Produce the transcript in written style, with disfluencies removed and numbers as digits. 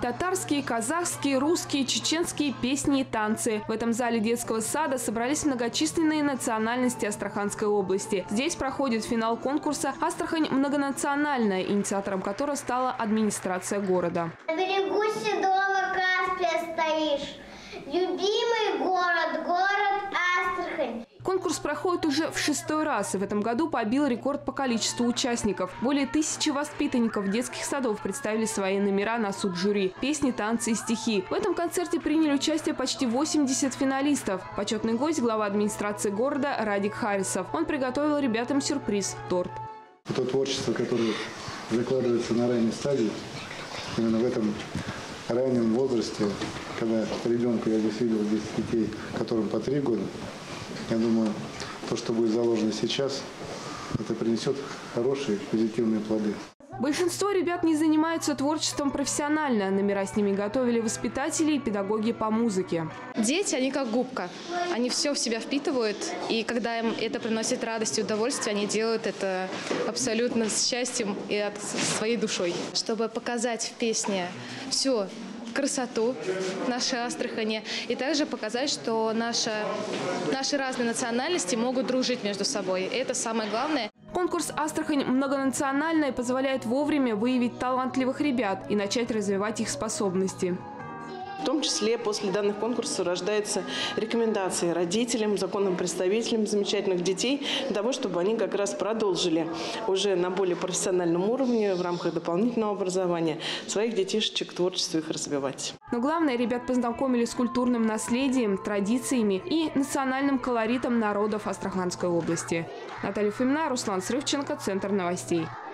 Татарские, казахские, русские, чеченские песни и танцы. В этом зале детского сада собрались многочисленные национальности Астраханской области. Здесь проходит финал конкурса «Астрахань многонациональная», инициатором которого стала администрация города. На берегу седого Каспия стоишь. Любимый город, город Астрахань. Конкурс проходит уже в 6-й раз, и в этом году побил рекорд по количеству участников. Более 1000 воспитанников детских садов представили свои номера на суд жюри, песни, танцы и стихи. В этом концерте приняли участие почти 80 финалистов. Почетный гость – глава администрации города Радик Харисов. Он приготовил ребятам сюрприз – торт. То творчество, которое закладывается на ранней стадии, именно в этом раннем возрасте, когда ребенку, я здесь видел 10 детей, которым по 3 года, я думаю, то, что будет заложено сейчас, это принесет хорошие, позитивные плоды. Большинство ребят не занимаются творчеством профессионально. Номера с ними готовили воспитатели и педагоги по музыке. Дети, они как губка. Они все в себя впитывают. И когда им это приносит радость и удовольствие, они делают это абсолютно с счастьем и своей душой. Чтобы показать в песне все, красоту нашей Астрахани и также показать, что наши разные национальности могут дружить между собой. И это самое главное. Конкурс «Астрахань многонациональная» позволяет вовремя выявить талантливых ребят и начать развивать их способности. В том числе после данных конкурсов рождаются рекомендации родителям, законным представителям замечательных детей, для того, чтобы они как раз продолжили уже на более профессиональном уровне в рамках дополнительного образования своих детишечек, творчество их развивать. Но главное, ребят познакомили с культурным наследием, традициями и национальным колоритом народов Астраханской области. Наталья Фомина, Руслан Срывченко, Центр новостей.